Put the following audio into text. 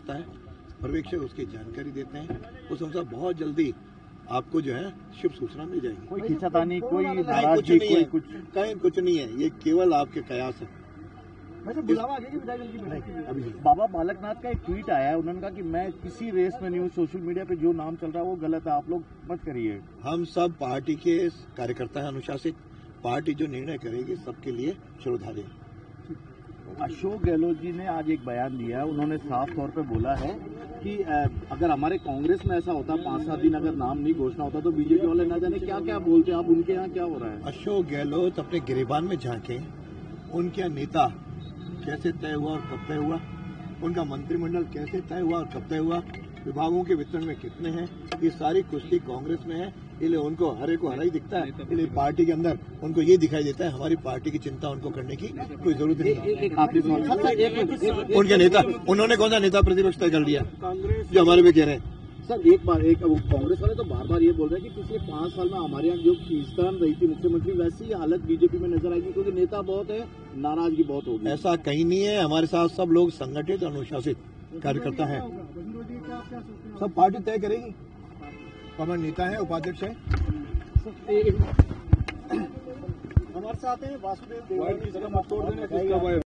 होता है, पर्यवेक्षक उसकी जानकारी देते हैं, उस अनुसार बहुत जल्दी आपको जो है शुभ सूचना मिल जाएगी। कोई खींचातानी, कोई नाराजगी, कहीं कुछ नहीं है, ये केवल आपके कयास है। बुलावा अभी बाबा बालकनाथ का एक ट्वीट आया है, उन्होंने कहा कि मैं किसी रेस में नहीं हूँ, सोशल मीडिया पे जो नाम चल रहा है वो गलत है, आप लोग मत करिए। हम सब पार्टी के कार्यकर्ता हैं, अनुशासित, पार्टी जो निर्णय करेगी सबके लिए श्रोधार्य। अशोक गहलोत जी ने आज एक बयान दिया, उन्होंने साफ तौर पे बोला है कि अगर हमारे कांग्रेस में ऐसा होता 5-7 दिन अगर नाम नहीं घोषणा होता तो बीजेपी वाले ना जाने क्या क्या बोलते हैं। अब उनके यहाँ क्या हो रहा है? अशोक गहलोत अपने गिरेबान में झांके, उनके नेता कैसे तय हुआ और कब तय हुआ, उनका मंत्रिमंडल कैसे तय हुआ और कब तय हुआ, विभागों के वितरण में कितने हैं, ये सारी कुश्ती कांग्रेस में है। इसलिए उनको हरे को हरा ही दिखता है, इसलिए पार्टी के अंदर उनको ये दिखाई देता है हमारी पार्टी की चिंता उनको करने की कोई जरूरत नहीं। उनके नेता, उन्होंने कौन सा नेता प्रतिपक्ष तय कर लिया जो हमारे पे कह रहे हैं? सर एक कांग्रेस वाले तो बार बार ये बोल रहे हैं कि पिछले 5 साल में हमारे यहाँ जो खींचतान रही थी मुख्यमंत्री, वैसी ही हालत बीजेपी में नजर आएगी क्योंकि नेता बहुत है, नाराजगी बहुत होगी। ऐसा कहीं नहीं है, हमारे साथ सब लोग संगठित अनुशासित कार्यकर्ता हैं, सब पार्टी तय करेगी। हमारे नेता है, उपाध्यक्ष है, हमारे साथ हैं वासुदेव देवगन।